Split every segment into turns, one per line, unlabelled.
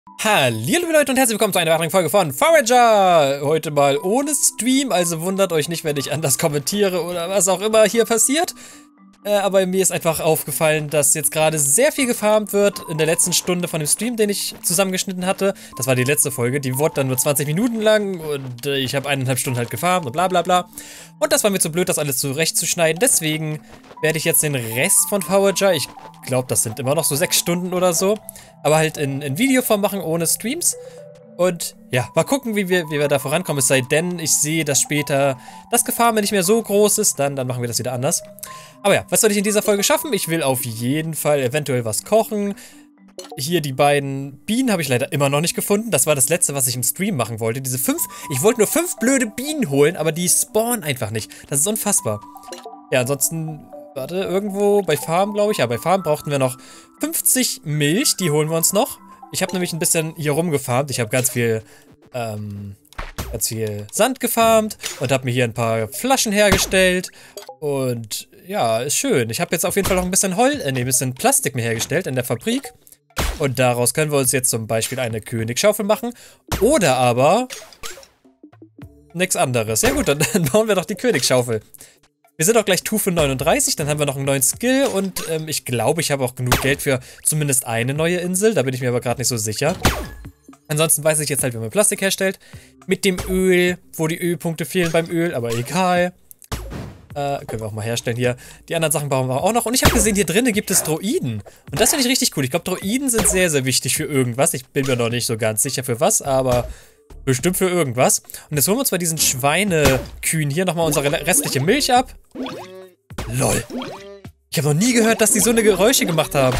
Hallo Leute und herzlich willkommen zu einer weiteren Folge von Forager! Heute mal ohne Stream, also wundert euch nicht, wenn ich anders kommentiere oder was auch immer hier passiert. Aber mir ist einfach aufgefallen, dass jetzt gerade sehr viel gefarmt wird in der letzten Stunde von dem Stream, den ich zusammengeschnitten hatte. Das war die letzte Folge, die wurde dann nur 20 Minuten lang und ich habe 1,5 Stunden halt gefarmt und bla bla bla. Und das war mir zu blöd, das alles zurechtzuschneiden, deswegen werde ich jetzt den Rest von Forager, ich glaube, das sind immer noch so 6 Stunden oder so, aber halt in Videoform machen, ohne Streams. Und ja, mal gucken, wie wir da vorankommen. Es sei denn, ich sehe, dass später das Gefarme nicht mehr so groß ist, dann machen wir das wieder anders. Aber ja, was soll ich in dieser Folge schaffen? Ich will auf jeden Fall eventuell was kochen. Hier die beiden Bienen habe ich leider immer noch nicht gefunden. Das war das letzte, was ich im Stream machen wollte. Diese 5, ich wollte nur 5 blöde Bienen holen, aber die spawnen einfach nicht. Das ist unfassbar. Ja, ansonsten, warte, irgendwo bei Farm, glaube ich. Ja, bei Farm brauchten wir noch 50 Milch, die holen wir uns noch. Ich habe nämlich ein bisschen hier rumgefarmt. Ich habe ganz viel Sand gefarmt und habe mir hier ein paar Flaschen hergestellt. Und ja, ist schön. Ich habe jetzt auf jeden Fall noch ein bisschen ein bisschen Plastik mir hergestellt in der Fabrik. Und daraus können wir uns jetzt zum Beispiel eine Königsschaufel machen. Oder aber nichts anderes. Ja gut, dann bauen wir doch die Königsschaufel. Wir sind auch gleich Stufe 39, dann haben wir noch einen neuen Skill und ich glaube, ich habe auch genug Geld für zumindest eine neue Insel. Da bin ich mir aber gerade nicht so sicher. Ansonsten weiß ich jetzt halt, wie man Plastik herstellt. Mit dem Öl, wo die Ölpunkte fehlen beim Öl, aber egal. Können wir auch mal herstellen hier. Die anderen Sachen brauchen wir auch noch. Und ich habe gesehen, hier drinnen gibt es Droiden. Und das finde ich richtig cool. Ich glaube, Droiden sind sehr, sehr wichtig für irgendwas. Ich bin mir noch nicht so ganz sicher für was, aber bestimmt für irgendwas. Und jetzt holen wir uns bei diesen Schweinekühen hier nochmal unsere restliche Milch ab. LOL. Ich habe noch nie gehört, dass die so eine Geräusche gemacht haben.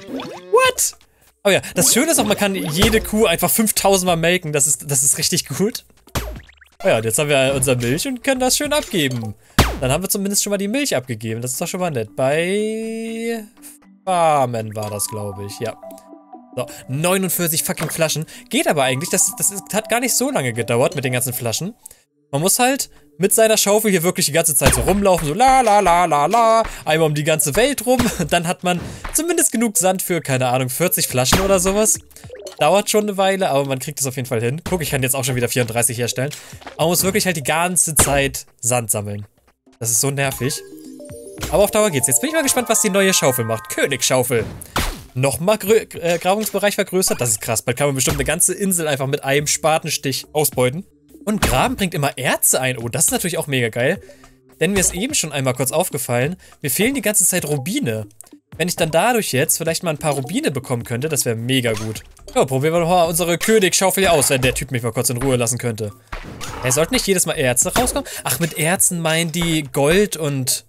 What? Oh ja, das Schöne ist auch, man kann jede Kuh einfach 5000 Mal melken. Das ist richtig gut. Oh ja, und jetzt haben wir unsere Milch und können das schön abgeben. Dann haben wir zumindest schon mal die Milch abgegeben. Das ist doch schon mal nett. Bei Farmen war das, glaube ich. Ja. So, 49 fucking Flaschen. Geht aber eigentlich. Das hat gar nicht so lange gedauert mit den ganzen Flaschen. Man muss halt mit seiner Schaufel hier wirklich die ganze Zeit so rumlaufen. So la la la la la. Einmal um die ganze Welt rum. Dann hat man zumindest genug Sand für, keine Ahnung, 40 Flaschen oder sowas. Dauert schon eine Weile, aber man kriegt es auf jeden Fall hin. Guck, ich kann jetzt auch schon wieder 34 herstellen. Man muss wirklich halt die ganze Zeit Sand sammeln. Das ist so nervig. Aber auf Dauer geht's. Jetzt bin ich mal gespannt, was die neue Schaufel macht. Königsschaufel. Nochmal Grabungsbereich vergrößert. Das ist krass. Bald kann man bestimmt eine ganze Insel einfach mit einem Spatenstich ausbeuten. Und Graben bringt immer Erze ein. Oh, das ist natürlich auch mega geil. Denn mir ist eben schon einmal kurz aufgefallen, mir fehlen die ganze Zeit Rubine. Wenn ich dann dadurch jetzt vielleicht mal ein paar Rubine bekommen könnte, das wäre mega gut. Ja, probieren wir doch mal unsere Königsschaufel hier aus, wenn der Typ mich mal kurz in Ruhe lassen könnte. Er sollte nicht jedes Mal Erze rauskommen. Ach, mit Erzen meinen die Gold und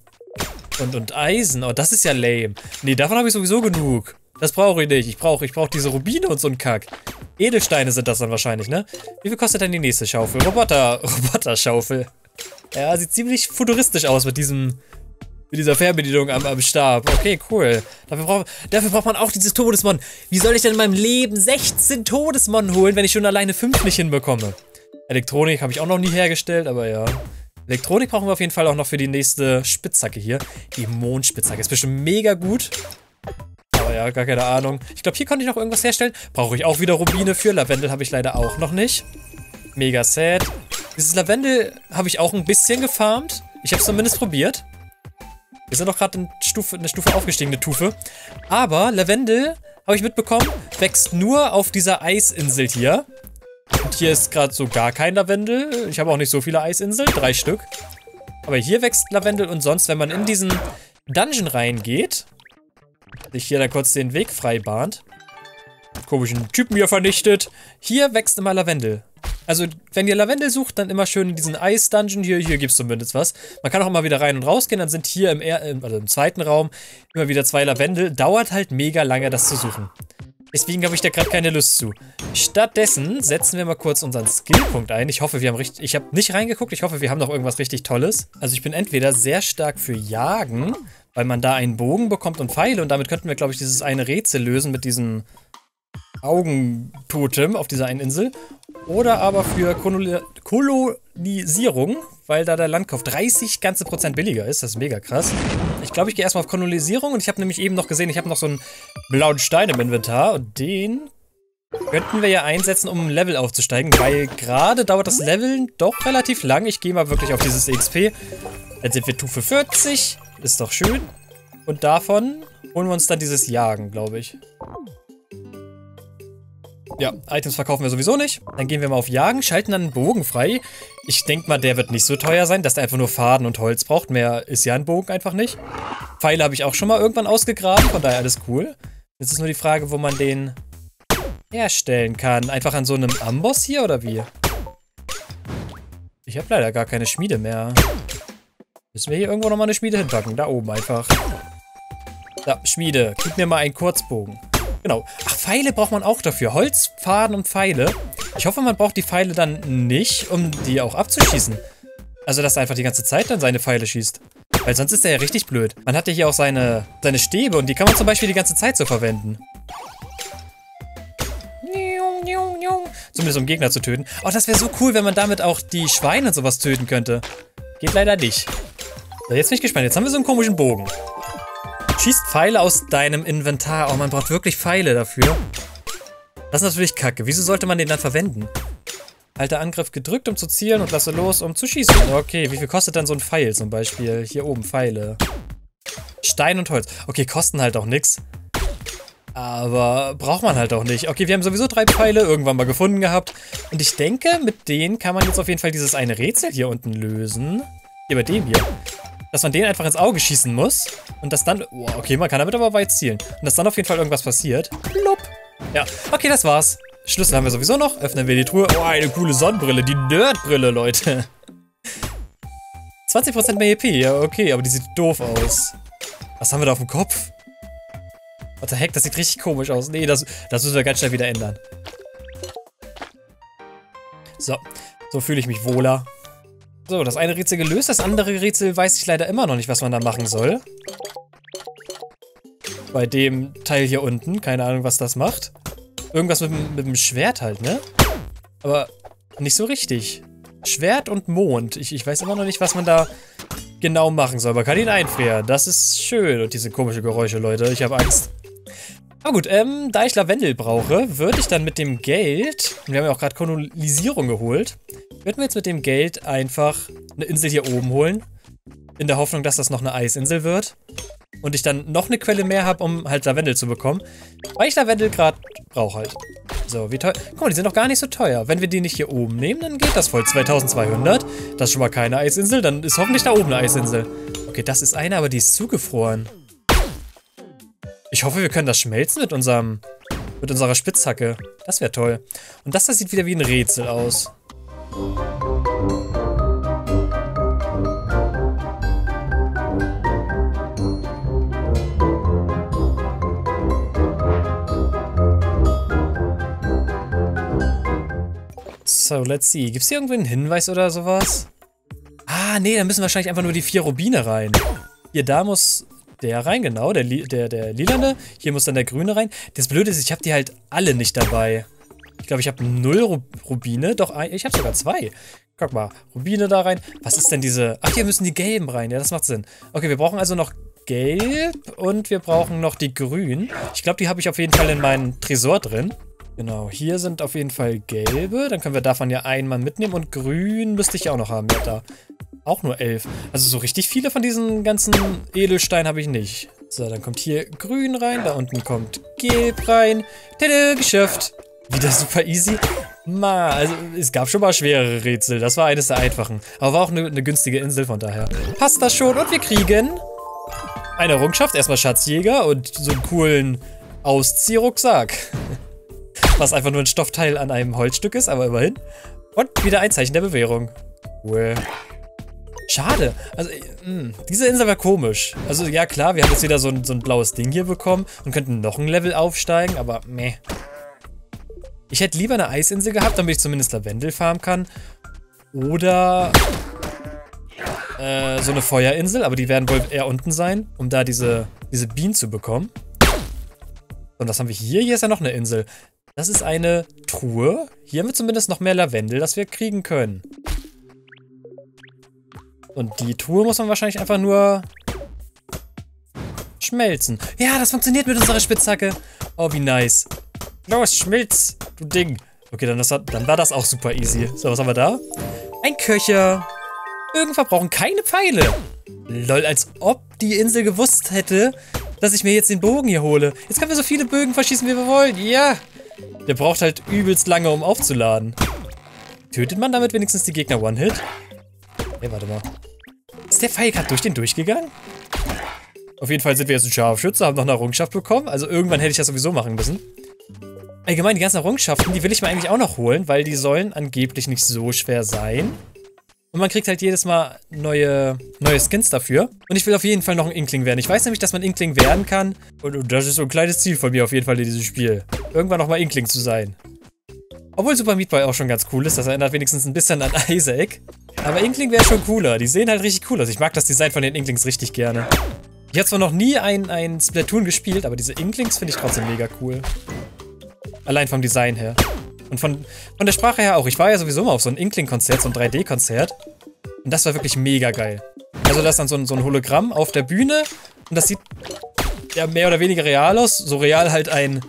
Eisen. Oh, das ist ja lame. Nee, davon habe ich sowieso genug. Das brauche ich nicht. Ich brauche diese Rubine und so einen Kack. Edelsteine sind das dann wahrscheinlich, ne? Wie viel kostet denn die nächste Schaufel? Roboter-Schaufel. Ja, sieht ziemlich futuristisch aus mit dieser Fernbedienung am Stab. Okay, cool. Dafür braucht man auch dieses Todesmon. Wie soll ich denn in meinem Leben 16 Todesmon holen, wenn ich schon alleine 5 nicht hinbekomme? Elektronik habe ich auch noch nie hergestellt, aber ja. Elektronik brauchen wir auf jeden Fall auch noch für die nächste Spitzhacke hier. Die Mondspitzhacke ist bestimmt mega gut. Aber ja, gar keine Ahnung. Ich glaube, hier konnte ich noch irgendwas herstellen. Brauche ich auch wieder Rubine für. Lavendel habe ich leider auch noch nicht. Mega sad. Dieses Lavendel habe ich auch ein bisschen gefarmt. Ich habe es zumindest probiert. Wir sind doch gerade eine Stufe aufgestiegen, eine Tufe. Aber Lavendel, habe ich mitbekommen, wächst nur auf dieser Eisinsel hier. Und hier ist gerade so gar kein Lavendel. Ich habe auch nicht so viele Eisinseln, 3 Stück. Aber hier wächst Lavendel und sonst, wenn man in diesen Dungeon reingeht, sich hier dann kurz den Weg frei bahnt, komischen Typen hier vernichtet, hier wächst immer Lavendel. Also, wenn ihr Lavendel sucht, dann immer schön in diesen Eis-Dungeon. Hier gibt es zumindest was. Man kann auch immer wieder rein und rausgehen. Dann sind hier im zweiten Raum immer wieder 2 Lavendel. Dauert halt mega lange, das zu suchen. Deswegen habe ich da gerade keine Lust zu. Stattdessen setzen wir mal kurz unseren Skillpunkt ein. Ich hoffe, wir haben richtig... Ich habe nicht reingeguckt. Ich hoffe, wir haben noch irgendwas richtig Tolles. Also, ich bin entweder sehr stark für Jagen, weil man da einen Bogen bekommt und Pfeile. Und damit könnten wir, glaube ich, dieses eine Rätsel lösen mit diesem Augentotem auf dieser einen Insel. Oder aber für Kolonisierung, weil da der Landkauf 30 ganze Prozent billiger ist. Das ist mega krass. Ich glaube, ich gehe erstmal auf Kolonisierung und ich habe nämlich eben noch gesehen, ich habe noch so einen blauen Stein im Inventar und den Könnten wir ja einsetzen, um ein Level aufzusteigen, weil gerade dauert das Leveln doch relativ lang. Ich gehe mal wirklich auf dieses XP. Jetzt sind wir Stufe 40. Ist doch schön. Und davon holen wir uns dann dieses Jagen, glaube ich. Ja, Items verkaufen wir sowieso nicht. Dann gehen wir mal auf Jagen, schalten dann einen Bogen frei. Ich denke mal, der wird nicht so teuer sein, dass der einfach nur Faden und Holz braucht. Mehr ist ja ein Bogen einfach nicht. Pfeile habe ich auch schon mal irgendwann ausgegraben, von daher alles cool. Jetzt ist nur die Frage, wo man den herstellen kann. Einfach an so einem Amboss hier, oder wie? Ich habe leider gar keine Schmiede mehr. Müssen wir hier irgendwo nochmal eine Schmiede hinpacken? Da oben einfach. Da, Schmiede. Gib mir mal einen Kurzbogen. Genau. Ach, Pfeile braucht man auch dafür. Holz, Faden und Pfeile. Ich hoffe, man braucht die Pfeile dann nicht, um die auch abzuschießen. Also, dass er einfach die ganze Zeit dann seine Pfeile schießt. Weil sonst ist er ja richtig blöd. Man hat ja hier auch seine Stäbe und die kann man zum Beispiel die ganze Zeit so verwenden. Zumindest um Gegner zu töten. Oh, das wäre so cool, wenn man damit auch die Schweine und sowas töten könnte. Geht leider nicht. So, jetzt bin ich gespannt. Jetzt haben wir so einen komischen Bogen. Schießt Pfeile aus deinem Inventar. Oh, man braucht wirklich Pfeile dafür. Das ist natürlich kacke. Wieso sollte man den dann verwenden? Alter Angriff gedrückt, um zu zielen und lasse los, um zu schießen. Okay, wie viel kostet dann so ein Pfeil zum Beispiel? Hier oben, Pfeile. Stein und Holz. Okay, kosten halt auch nichts. Aber braucht man halt auch nicht. Okay, wir haben sowieso 3 Pfeile irgendwann mal gefunden gehabt. Und ich denke, mit denen kann man jetzt auf jeden Fall dieses eine Rätsel hier unten lösen. Hier bei dem hier. Dass man den einfach ins Auge schießen muss. Und dass dann... Oh, okay, man kann damit aber weit zielen. Und dass dann auf jeden Fall irgendwas passiert. Blub. Ja, okay, das war's. Schlüssel haben wir sowieso noch. Öffnen wir die Truhe. Oh, eine coole Sonnenbrille. Die Nerdbrille, Leute. 20% mehr EP. Ja, okay, aber die sieht doof aus. Was haben wir da auf dem Kopf? What the heck, das sieht richtig komisch aus. Nee, das müssen wir ganz schnell wieder ändern. So fühle ich mich wohler. So, das eine Rätsel gelöst. Das andere Rätsel weiß ich leider immer noch nicht, was man da machen soll. Bei dem Teil hier unten. Keine Ahnung, was das macht. Irgendwas mit dem Schwert halt, ne? Aber nicht so richtig. Schwert und Mond. Ich weiß immer noch nicht, was man da genau machen soll. Man kann ihn einfrieren. Das ist schön. Und diese komischen Geräusche, Leute. Ich habe Angst. Aber gut, da ich Lavendel brauche, würde ich dann mit dem Geld, und wir haben ja auch gerade Kolonisierung geholt, würden wir jetzt mit dem Geld einfach eine Insel hier oben holen. In der Hoffnung, dass das noch eine Eisinsel wird. Und ich dann noch eine Quelle mehr habe, um halt Lavendel zu bekommen. Weil ich Lavendel gerade brauche halt. So, wie teuer. Guck mal, die sind doch gar nicht so teuer. Wenn wir die nicht hier oben nehmen, dann geht das voll. 2200. Das ist schon mal keine Eisinsel. Dann ist hoffentlich da oben eine Eisinsel. Okay, das ist eine, aber die ist zugefroren. Ich hoffe, wir können das schmelzen mit unserer Spitzhacke. Das wäre toll. Und das sieht wieder wie ein Rätsel aus. So, let's see. Gibt es hier irgendwie einen Hinweis oder sowas? Ah, nee, da müssen wahrscheinlich einfach nur die 4 Rubine rein. Hier, da muss der rein, genau, der lilane. Hier muss dann der grüne rein. Das Blöde ist, ich habe die halt alle nicht dabei. Ich glaube, ich habe 0 Rubine. Doch, ich habe sogar 2. Guck mal, Rubine da rein. Was ist denn diese... Ach, hier müssen die gelben rein. Ja, das macht Sinn. Okay, wir brauchen also noch gelb und wir brauchen noch die grün. Ich glaube, die habe ich auf jeden Fall in meinem Tresor drin. Genau, hier sind auf jeden Fall gelbe. Dann können wir davon ja einmal mitnehmen. Und grün müsste ich auch noch haben. Ja, da. Auch nur 11. Also so richtig viele von diesen ganzen Edelsteinen habe ich nicht. So, dann kommt hier grün rein. Da unten kommt gelb rein. Tada, geschafft. Wieder super easy. Also es gab schon mal schwerere Rätsel. Das war eines der einfachen. Aber war auch eine günstige Insel, von daher passt das schon. Und wir kriegen eine Errungenschaft. Erstmal Schatzjäger und so einen coolen Ausziehrucksack. Was einfach nur ein Stoffteil an einem Holzstück ist, aber immerhin. Und wieder ein Zeichen der Bewährung. Cool. Schade. Also, diese Insel war komisch. Also, ja klar, wir haben jetzt wieder so ein blaues Ding hier bekommen und könnten noch ein Level aufsteigen, aber meh. Ich hätte lieber eine Eisinsel gehabt, damit ich zumindest Lavendel farmen kann. Oder so eine Feuerinsel, aber die werden wohl eher unten sein, um da diese Bienen zu bekommen. Und was haben wir hier? Hier ist ja noch eine Insel. Das ist eine Truhe. Hier haben wir zumindest noch mehr Lavendel, das wir kriegen können. Und die Truhe muss man wahrscheinlich einfach nur schmelzen. Ja, das funktioniert mit unserer Spitzhacke. Oh, wie nice. Los, schmilz. du Ding. Okay, dann war das auch super easy. So, was haben wir da? Ein Köcher. Irgendwann brauchen keine Pfeile. Lol, als ob die Insel gewusst hätte, dass ich mir jetzt den Bogen hier hole. Jetzt können wir so viele Bögen verschießen, wie wir wollen. Ja. Der braucht halt übelst lange, um aufzuladen. Tötet man damit wenigstens die Gegner One-Hit? Hey, warte mal. Ist der Pfeil gerade durch den durchgegangen? Auf jeden Fall sind wir jetzt ein Scharfschütze, haben noch eine Errungenschaft bekommen. Also irgendwann hätte ich das sowieso machen müssen. Allgemein, die ganzen Errungenschaften, die will ich mir eigentlich auch noch holen, weil die sollen angeblich nicht so schwer sein. Und man kriegt halt jedes Mal neue Skins dafür. Und ich will auf jeden Fall noch ein Inkling werden. Ich weiß nämlich, dass man Inkling werden kann. Und das ist so ein kleines Ziel von mir auf jeden Fall in diesem Spiel. Irgendwann noch mal Inkling zu sein. Obwohl Super Meat Boy auch schon ganz cool ist. Das erinnert wenigstens ein bisschen an Isaac. Aber Inkling wäre schon cooler. Die sehen halt richtig cool aus. Ich mag das Design von den Inklings richtig gerne. Ich habe zwar noch nie ein Splatoon gespielt, aber diese Inklings finde ich trotzdem mega cool. Allein vom Design her. Und von der Sprache her auch. Ich war ja sowieso mal auf so ein Inkling-Konzert, so ein 3D-Konzert. Und das war wirklich mega geil. Also da ist dann so ein Hologramm auf der Bühne. Und das sieht ja mehr oder weniger real aus. So real halt ein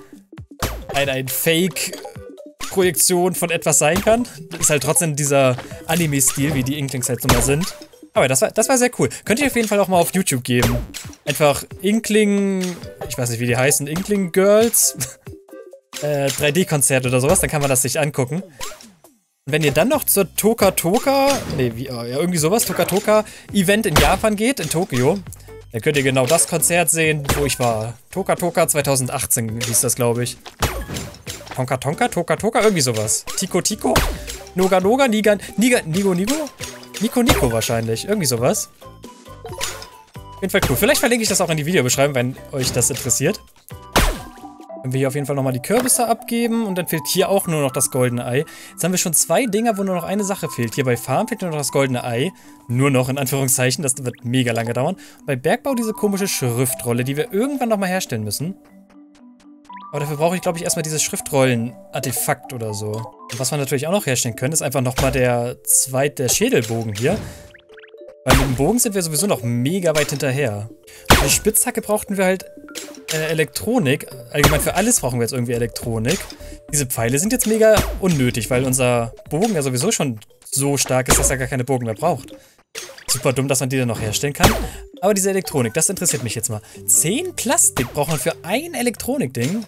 Fake-Projektion von etwas sein kann. Das ist halt trotzdem dieser Anime-Stil, wie die Inklings halt so mal sind. Aber das war sehr cool. Könnt ihr auf jeden Fall auch mal auf YouTube geben. Einfach Inkling, ich weiß nicht, wie die heißen, Inkling Girls 3D-Konzert oder sowas, dann kann man das sich angucken. Und wenn ihr dann noch zur irgendwie sowas, Toka-Toka-Event in Japan geht, in Tokio, dann könnt ihr genau das Konzert sehen, wo ich war. Toka-Toka 2018 hieß das, glaube ich. Tonka-Tonka, Toka-Toka, irgendwie sowas. Tiko-Tiko, Noga-Noga, Nigo-Nigo wahrscheinlich, irgendwie sowas. Auf jeden Fall cool. Vielleicht verlinke ich das auch in die Videobeschreibung, wenn euch das interessiert. Können wir hier auf jeden Fall nochmal die Kürbisse abgeben und dann fehlt hier auch nur noch das goldene Ei. Jetzt haben wir schon 2 Dinger, wo nur noch eine Sache fehlt. Hier bei Farm fehlt nur noch das goldene Ei. Nur noch in Anführungszeichen, das wird mega lange dauern. Bei Bergbau diese komische Schriftrolle, die wir irgendwann nochmal herstellen müssen. Aber dafür brauche ich, glaube ich, erstmal dieses Schriftrollen-Artefakt oder so. Und was wir natürlich auch noch herstellen können, ist einfach nochmal der Schädelbogen hier. Weil mit dem Bogen sind wir sowieso noch mega weit hinterher. Für die Spitzhacke brauchten wir halt Elektronik. Allgemein für alles brauchen wir jetzt irgendwie Elektronik. Diese Pfeile sind jetzt mega unnötig, weil unser Bogen ja sowieso schon so stark ist, dass er gar keine Bogen mehr braucht. Super dumm, dass man die dann noch herstellen kann. Aber diese Elektronik, das interessiert mich jetzt mal. 10 Plastik braucht man für ein Elektronikding.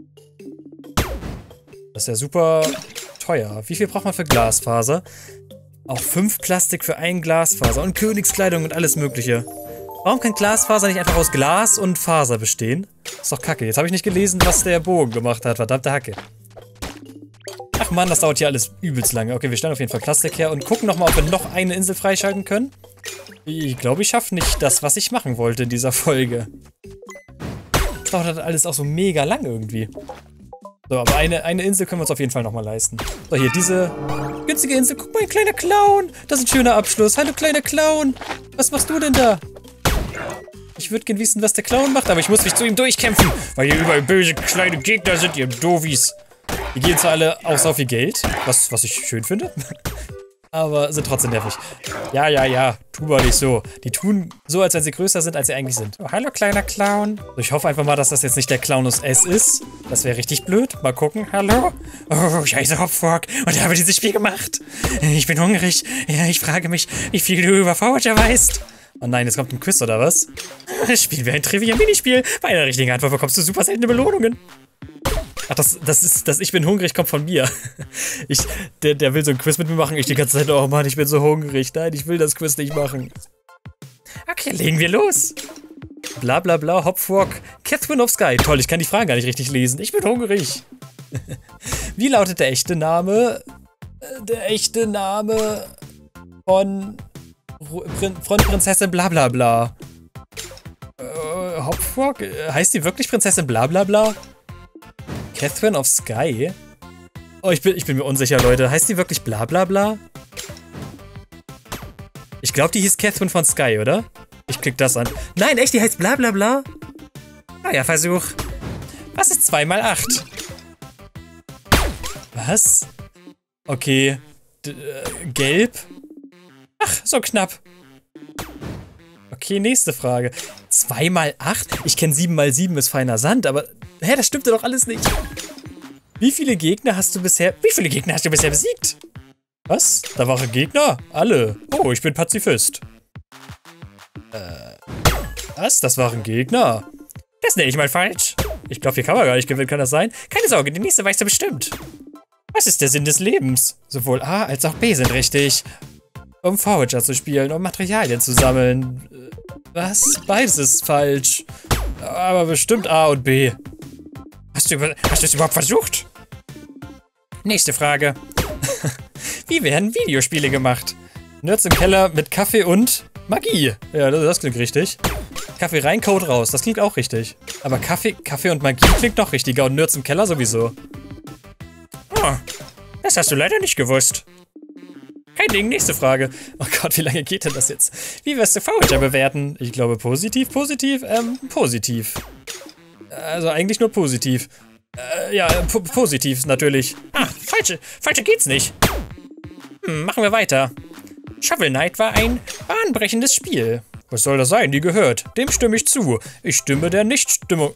Das ist ja super teuer. Wie viel braucht man für Glasfaser? Auch 5 Plastik für ein Glasfaser und Königskleidung und alles mögliche. Warum kann Glasfaser nicht einfach aus Glas und Faser bestehen? Ist doch kacke. Jetzt habe ich nicht gelesen, was der Bogen gemacht hat. Verdammte Hacke. Ach man, das dauert hier alles übelst lange. Okay, wir stellen auf jeden Fall Plastik her und gucken nochmal, ob wir noch eine Insel freischalten können. Ich glaube, ich schaffe nicht das, was ich machen wollte in dieser Folge. Das dauert halt alles auch so mega lang irgendwie. So, aber eine Insel können wir uns auf jeden Fall nochmal leisten. So, hier, diese günstige Insel. Guck mal, ein kleiner Clown. Das ist ein schöner Abschluss. Hallo, kleiner Clown. Was machst du denn da? Ich würde gerne wissen, was der Clown macht, aber ich muss mich zu ihm durchkämpfen, weil hier überall böse kleine Gegner sind, ihr Doofies. Die gehen zwar alle auch so viel Geld, was ich schön finde, aber sind trotzdem nervig. Ja, tu mal nicht so. Die tun so, als wenn sie größer sind, als sie eigentlich sind. Oh, hallo, kleiner Clown. Ich hoffe einfach mal, dass das jetzt nicht der Clownus S ist. Das wäre richtig blöd. Mal gucken. Hallo? Oh, ich heiße Hopfork und habe dieses Spiel gemacht. Ich bin hungrig. Ja, ich frage mich, wie viel du über Forger weißt. Oh nein, jetzt kommt ein Quiz oder was? Spielen wir ein Trivia-Minispiel. Bei einer richtigen Antwort bekommst du super seltene Belohnungen. Ach, das Ich bin hungrig kommt von mir. Der will so ein Quiz mit mir machen. Ich die ganze Zeit, oh Mann, ich bin so hungrig. Nein, ich will das Quiz nicht machen. Okay, legen wir los. Bla bla bla, Hopfork, Catherine of Sky. Toll, ich kann die Fragen gar nicht richtig lesen. Ich bin hungrig. Wie lautet der echte Name? Der echte Name von Prinzessin Blablabla. Hopfork? Heißt die wirklich Prinzessin Blablabla? Catherine of Sky? Oh, ich bin mir unsicher, Leute. Heißt die wirklich Blablabla? Ich glaube, die hieß Catherine von Sky, oder? Ich klick das an. Nein, echt, die heißt Blablabla? Naja, Versuch. Was ist 2 mal 8? Was? Okay. Gelb? Ach, so knapp. Okay, nächste Frage. 2 mal 8? Ich kenne 7 mal 7 ist feiner Sand, aber... Hä, das stimmte doch alles nicht. Wie viele Gegner hast du bisher besiegt? Was? Da waren Gegner? Alle. Oh, ich bin Pazifist. Was? Das waren Gegner? Das nenne ich mal falsch. Ich glaube, hier kann man gar nicht gewinnen, kann das sein? Keine Sorge, die nächste weißt du bestimmt. Was ist der Sinn des Lebens? Sowohl A als auch B sind richtig. Um Forager zu spielen, um Materialien zu sammeln. Was? Beides ist falsch. Aber bestimmt A und B. Hast du es überhaupt versucht? Nächste Frage. Wie werden Videospiele gemacht? Nerds im Keller mit Kaffee und Magie. Ja, das klingt richtig. Kaffee rein, Code raus. Das klingt auch richtig. Aber Kaffee und Magie klingt noch richtiger. Und Nerds im Keller sowieso. Oh, das hast du leider nicht gewusst. Kein Ding, nächste Frage. Oh Gott, wie lange geht denn das jetzt? Wie wirst du Forager bewerten? Ich glaube positiv. Positiv. Also eigentlich nur positiv. Ja, positiv natürlich. Ah, falsche geht's nicht. Machen wir weiter. Shovel Knight war ein bahnbrechendes Spiel. Was soll das sein? Die gehört. Dem stimme ich zu. Ich stimme der Nichtzustimmung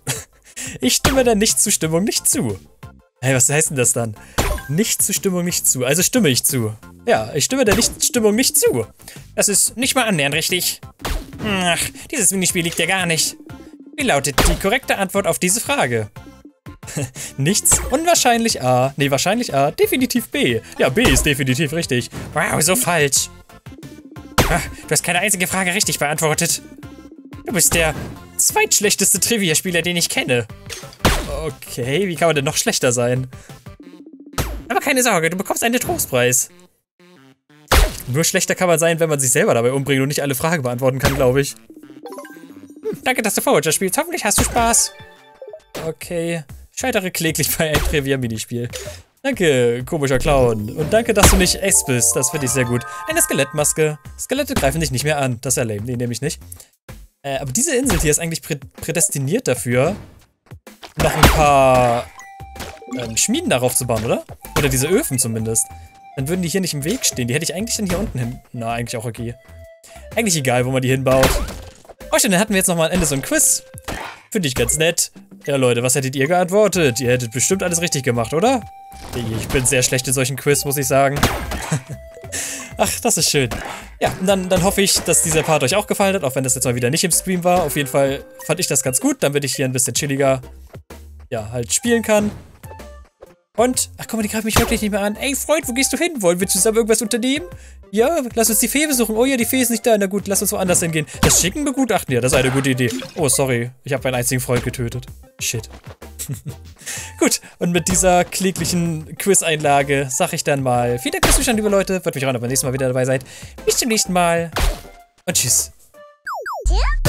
nicht zu. Hey, was heißt denn das dann? Nichtzustimmung nicht zu. Also stimme ich zu. Ja, ich stimme der Nichtstimmung nicht zu. Das ist nicht mal annähernd richtig. Ach, dieses Minispiel liegt ja gar nicht. Wie lautet die korrekte Antwort auf diese Frage? Nichts. Unwahrscheinlich A. Nee, wahrscheinlich A. Definitiv B. Ja, B ist definitiv richtig. Wow, so falsch. Ach, du hast keine einzige Frage richtig beantwortet. Du bist der zweitschlechteste Trivia-Spieler, den ich kenne. Okay, wie kann man denn noch schlechter sein? Aber keine Sorge, du bekommst einen Trostpreis. Nur schlechter kann man sein, wenn man sich selber dabei umbringt und nicht alle Fragen beantworten kann, glaube ich. Danke, dass du Forager spielst. Hoffentlich hast du Spaß. Okay. Scheitere kläglich bei einem Trivia-Minispiel. Danke, komischer Clown. Und danke, dass du nicht Ace bist. Das finde ich sehr gut. Eine Skelettmaske. Skelette greifen dich nicht mehr an. Das ist ja lame. Nee, nehme ich nicht. Aber diese Insel hier ist eigentlich prädestiniert dafür, noch ein paar Schmieden darauf zu bauen, oder? Oder diese Öfen zumindest. Dann würden die hier nicht im Weg stehen. Die hätte ich eigentlich dann hier unten hin. Na, eigentlich auch okay. Eigentlich egal, wo man die hinbaut. Oh, schön, dann hatten wir jetzt nochmal am Ende so ein Quiz. Finde ich ganz nett. Ja, Leute, was hättet ihr geantwortet? Ihr hättet bestimmt alles richtig gemacht, oder? Ich bin sehr schlecht in solchen Quiz, muss ich sagen. Ach, das ist schön. Ja, und dann hoffe ich, dass dieser Part euch auch gefallen hat, auch wenn das jetzt mal wieder nicht im Stream war. Auf jeden Fall fand ich das ganz gut, damit ich hier ein bisschen chilliger, ja, halt spielen kann. Und, ach guck mal, die greifen mich wirklich nicht mehr an. Ey, Freund, wo gehst du hin? Wollen wir zusammen irgendwas unternehmen? Ja, lass uns die Fee besuchen. Oh ja, die Fee ist nicht da. Na gut, lass uns woanders hingehen. Das Schicken begutachten? Ja, das ist eine gute Idee. Oh, sorry. Ich habe meinen einzigen Freund getötet. Shit. Gut, und mit dieser kläglichen Quiz-Einlage sag ich dann mal vielen Dank fürs Zuschauen, liebe Leute. Würde mich freuen, wenn ihr beim nächsten Mal wieder dabei seid. Bis zum nächsten Mal. Und tschüss.